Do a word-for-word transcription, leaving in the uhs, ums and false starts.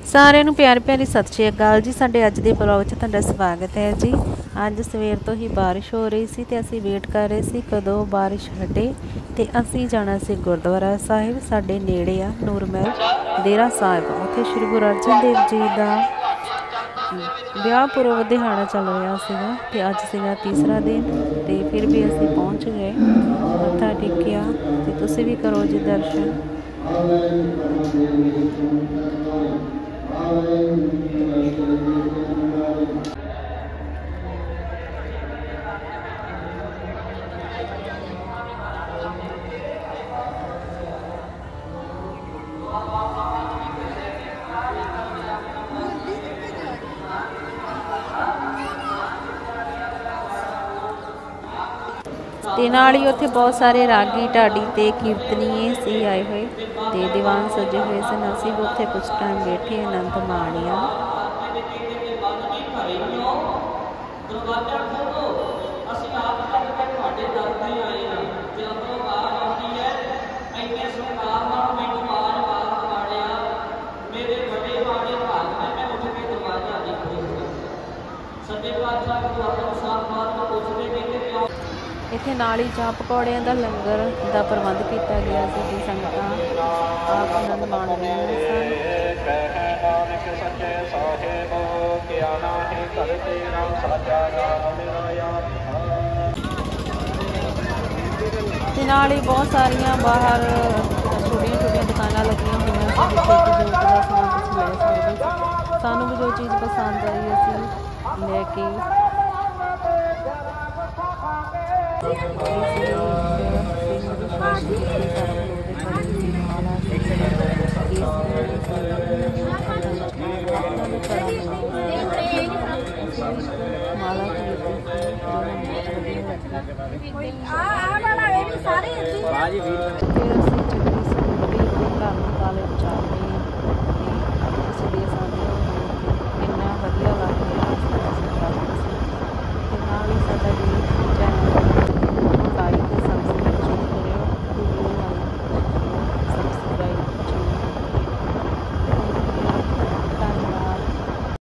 सारिਆਂ ਨੂੰ प्यार प्यारी सत श्री अकाल जी। साडे अज दे ब्लॉग च तुहाडा स्वागत है जी। अज सवेर तो ही बारिश हो रही सी ते असीं वेट कर रहे सी कदों बारिश हटे ते असीं जाना सी गुरुद्वारा साहिब। साडे नेड़े आ नूरमहल डेरा साहिब, उत्थे श्री गुरु अर्जन देव जी दा विआह पुरब दिहाड़ा चल रहा सीगा ते अज सीगा तीसरा दिन ते फिर भी असीं पहुँच गए, मत्था टेकिया ते तुसीं भी करो जी दर्शन। ते नाल ही उत्थे बहुत सारे रागी ढाडी ते कीर्तनीय सी आए हुए ते दीवान सजे हुए सन। असीं भी उत्थे कुछ टाइम बैठे आनंद माणिया। इत्थे नाल ही चाह पकौड़ियां दा लंगर दा प्रबंध किया गया सी जी। संगतां आप आनंद माण रही सन। ते नाल ही बहुत सारिया बाहर छोटिया छोटिया दुकाना लगियां हुई सानू भी जो चीज़ पसंद आई असीं लैके